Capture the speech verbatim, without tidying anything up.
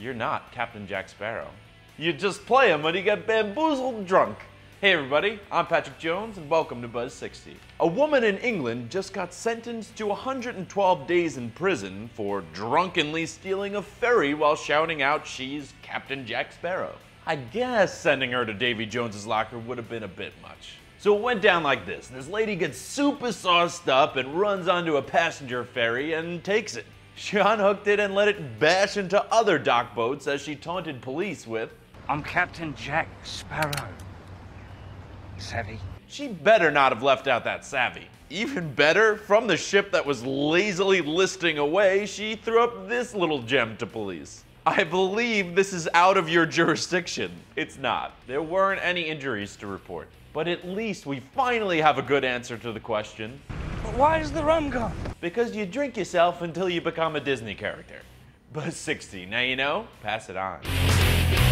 you're not Captain Jack Sparrow. You just play him when you get bamboozled drunk. Hey everybody, I'm Patrick Jones and welcome to Buzz sixty. A woman in England just got sentenced to one hundred twelve days in prison for drunkenly stealing a ferry while shouting out she's Captain Jack Sparrow. I guess sending her to Davy Jones's locker would have been a bit much. So it went down like this. This lady gets super sauced up and runs onto a passenger ferry and takes it. She unhooked it and let it bash into other dock boats as she taunted police with, "I'm Captain Jack Sparrow. Savvy." She better not have left out that savvy. Even better, from the ship that was lazily listing away, she threw up this little gem to police. I believe this is out of your jurisdiction. It's not. There weren't any injuries to report. But at least we finally have a good answer to the question. But why is the rum gone? Because you drink yourself until you become a Disney character. Buzz sixty, now you know, pass it on.